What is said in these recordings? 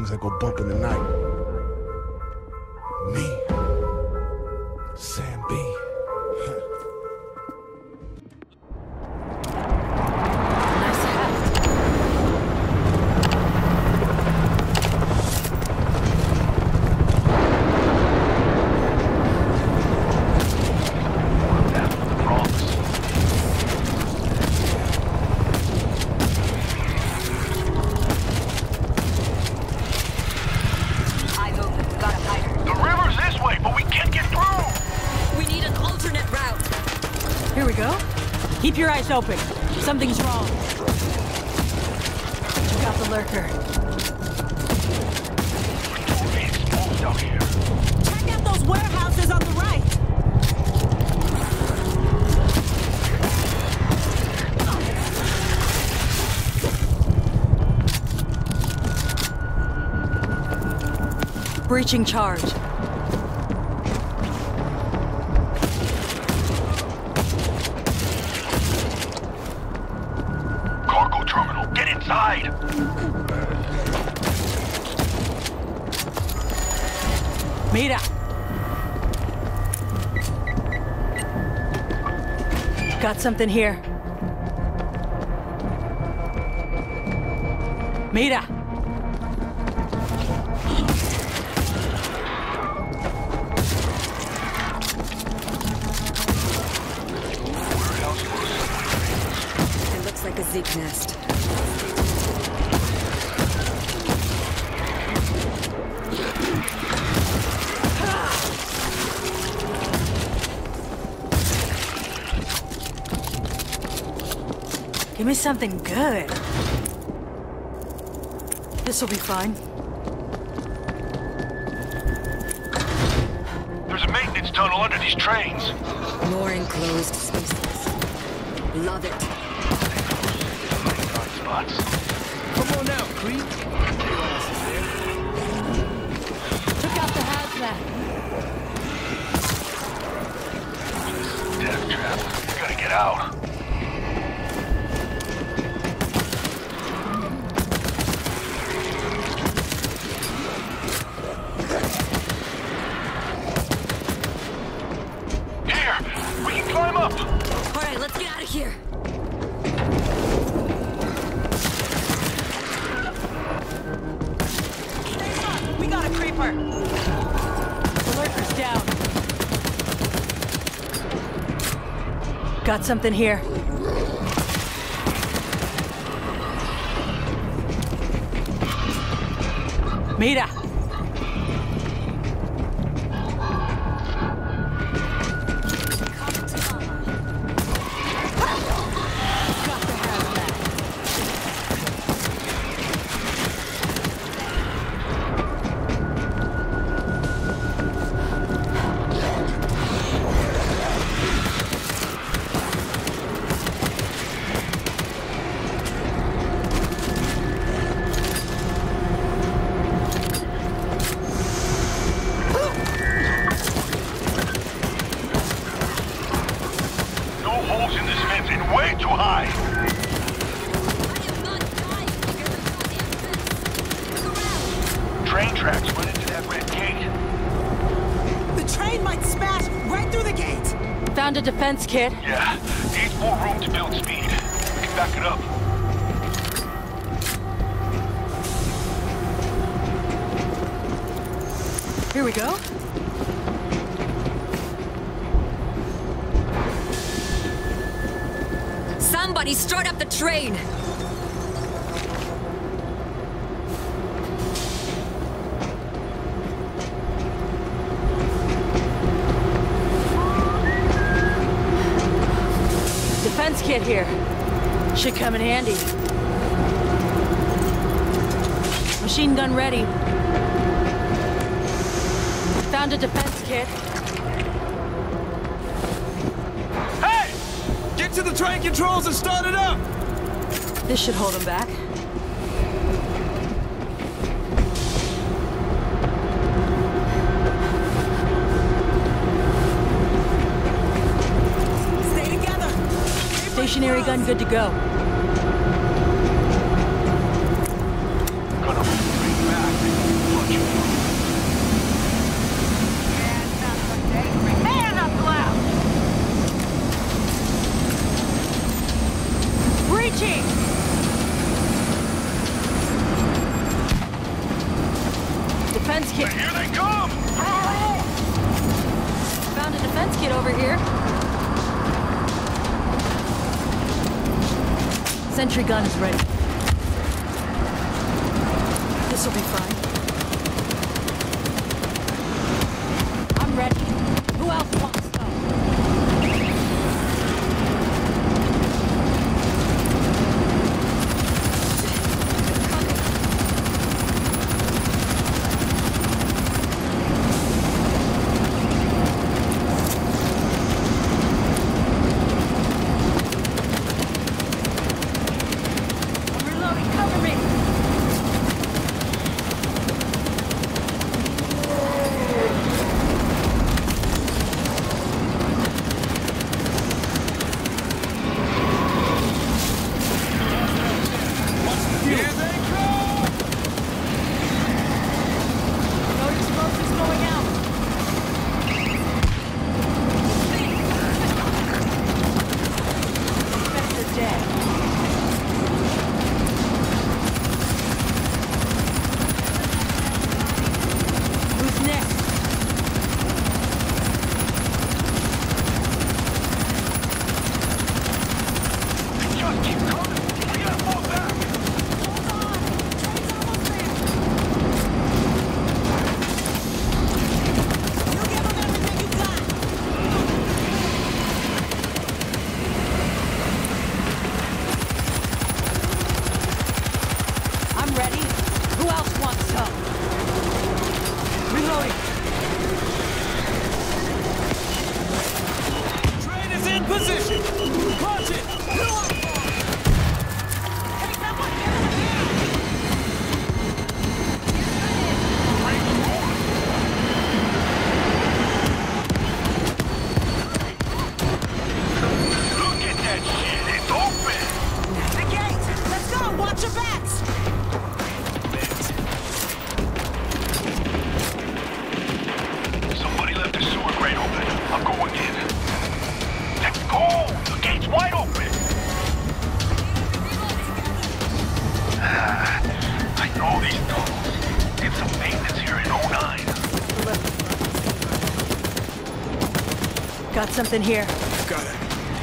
things that go bump in the night. Me, Sam B. Nice hat. Eyes open. We got a fighter. The river's this way, but we can't get through! We need an alternate route. Here we go. Keep your eyes open. Something's wrong. You got the lurker. Totally exposed out here. Check out those warehouses on the right. Breaching charge. Cargo terminal, get inside! Mira. Got something here. Mira. It looks like a Zeke nest. Give me something good. This'll be fine. There's a maintenance tunnel under these trains. More enclosed spaces. Love it. Hot spots. Come on now, creep. Took out the hazmat. Death trap. We gotta get out. Here! We can climb up! All right, let's get out of here. We got a creeper. The lurker's down. Got something here. Mira. Got the hazmat. No holes in this fence and way too high! Train tracks went into that red gate. The train might smash right through the gate! Found a defense kit. Yeah, needs more room to build speed. We can back it up. Here we go. Somebody start up the train. Defense kit here. Should come in handy. Machine gun ready. Found a defense kit. Hey! Get to the train controls and start it up! This should hold him back. Stay together! Stationary gun good to go. Gonna bring back. Sentry gun is ready. This'll be fine. I'm ready. Who else wants some? Got something here. Got it.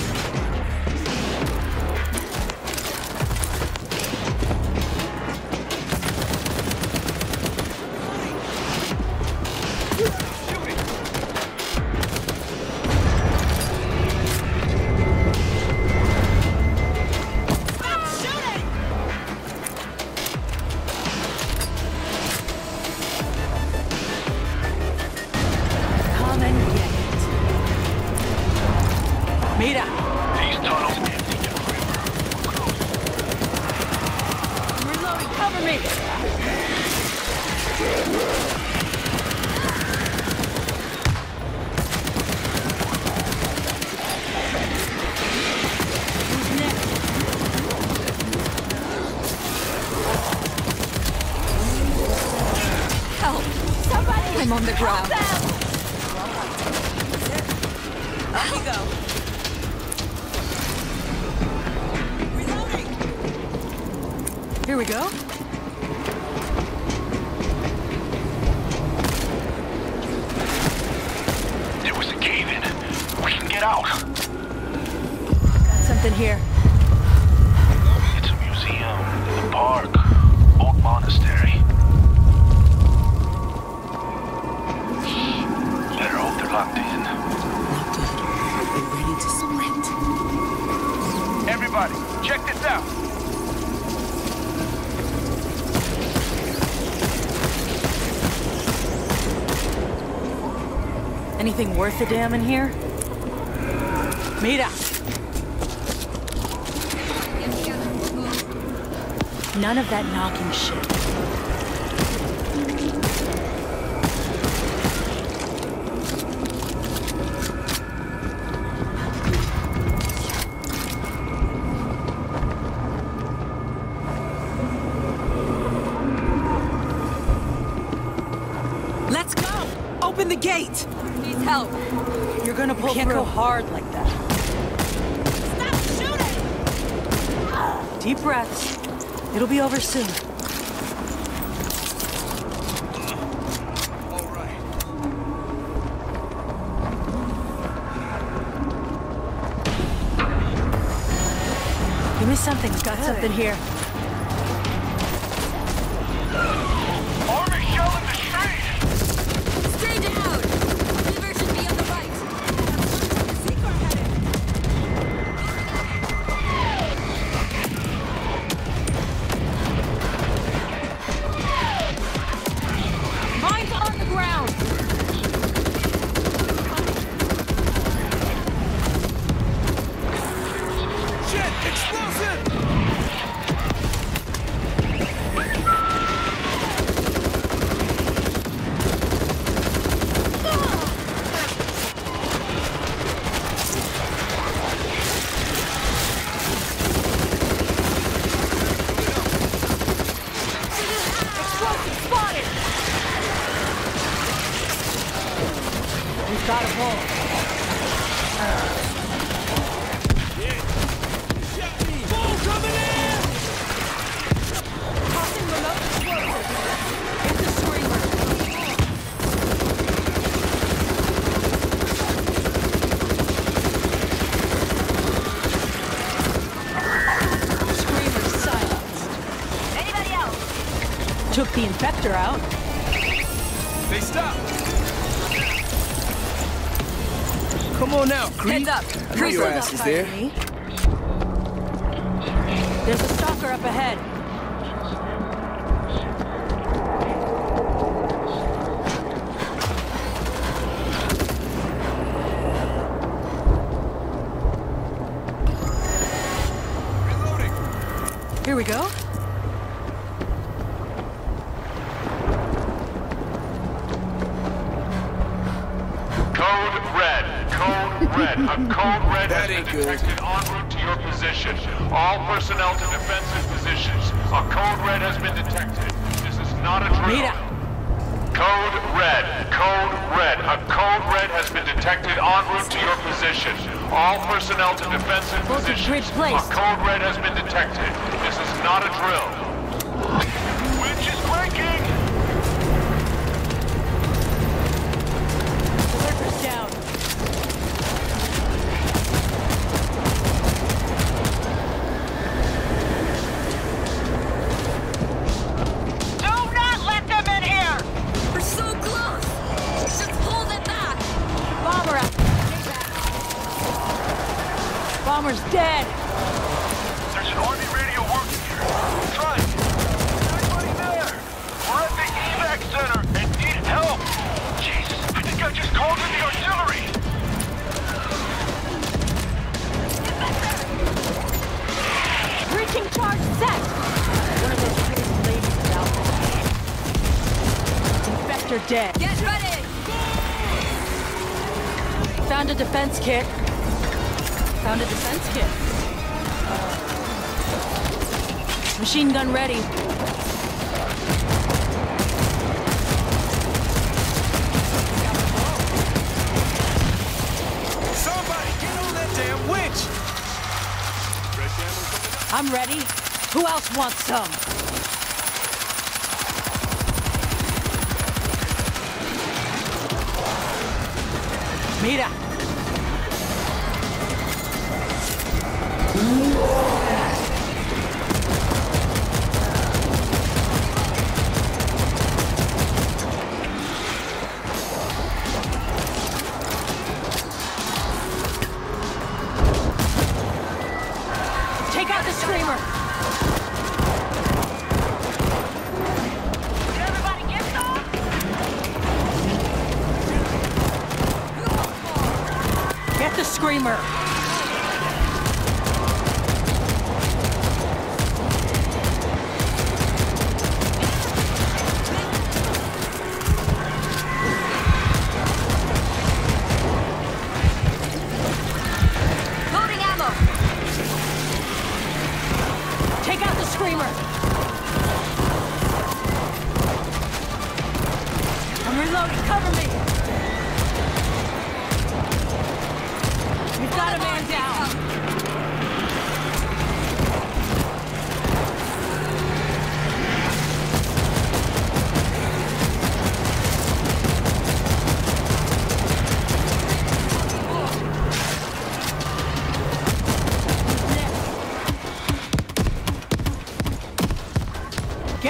Mira! These tunnels empty to the river. We're close. I'm reloading, cover me! Who's next? Help! Somebody! I'm on the ground. Up you go. Here we go. There was a cave-in. We can get out. Got something here. It's a museum, a park, old monastery. Better hope they're locked in. Not good. We're ready to sprint. Everybody, check this out. Anything worth a damn in here? Mira! None of that knocking shit. Let's go! Open the gate! Needs help. You're gonna pull Can't through. go hard like that. Stop shooting! Deep breaths. It'll be over soon. All right. Give me a Something's got something here. Army shell in the street! Stay down! River should be on the right. Seeker headed. Mine's on the ground. Shit! Explosive! Explosive spotted. We've got a bull. Bull coming in! Tossing remote explosive. Get the screamer. Screamer's silenced. Anybody else? Took the infector out. They stopped! Come on now, creep. Heads up. I know your ass is there. There's a stalker up ahead. Reloading! Here we go. Code red. Code red. A code red That has been ain't good. detected en route to your position. All personnel to defensive positions. A code red has been detected. This is not a drill. Mira. Code red. Code red. A code red has been detected en route to your position. All personnel to defensive Voltage positions. grid placed. A code red has been detected. This is not a drill. Winch is breaking! The lurker's down. Do not let them in here! We're so close! Just pull them back! Bomber up. Bomber's dead. There's an army radio working here. Try it. Is anybody there? We're at the evac center and need help. Jesus, I think I just called in the artillery. Breaching charge set. One of those crazy ladies is out there. Infector dead. Get ready! Found a defense kit. Found a defense kit. Machine gun ready. Somebody get on that damn winch! I'm ready. Who else wants some? Mira. Take out the screamer. Everybody get some? Get the screamer. Loading ammo! Take out the screamer. I'm reloading. Cover me. We've got a man down.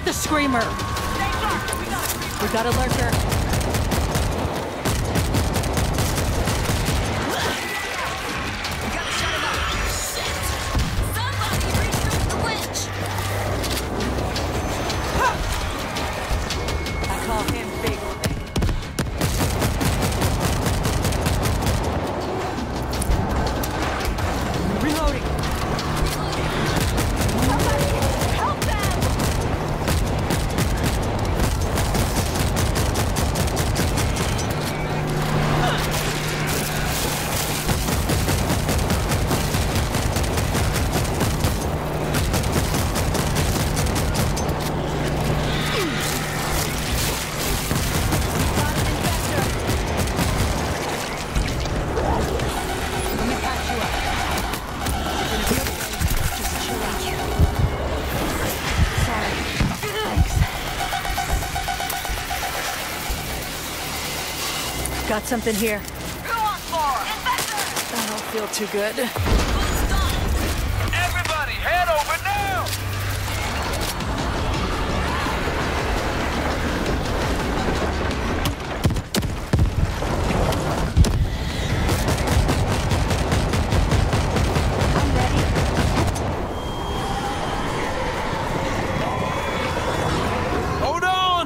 Get the screamer! We got a lurker. Gotta shut him up. Shit! Somebody research the witch! I call him Big. Reloading. Somebody help them! Got something here. Go on, Laura! Infector! I don't feel too good. Bullets gone! Everybody, head over now! I'm ready. Hold on!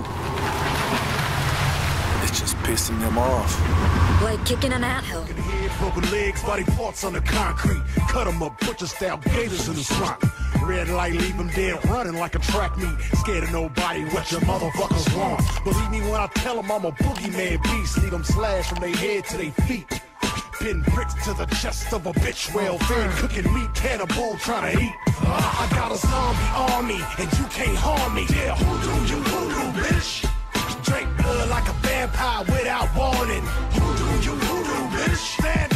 It's just pissing them off. Like kicking an anthill. Head, broken legs, body parts on the concrete. Cut them up, butcher style gators in the swamp. Red light, leave them dead, running like a track meet. Scared of nobody, what your motherfuckers want. Believe me when I tell them I'm a boogeyman beast. Leave them slashed from their head to their feet. Pin bricks to the chest of a bitch, well fed, cooking meat, cannibal trying to eat. I got a zombie army, and you can't harm me. Yeah, hoodoo, you hoodoo, bitch. Drink blood like a vampire without warning. Hoodoo, you hoodoo, bitch. Stand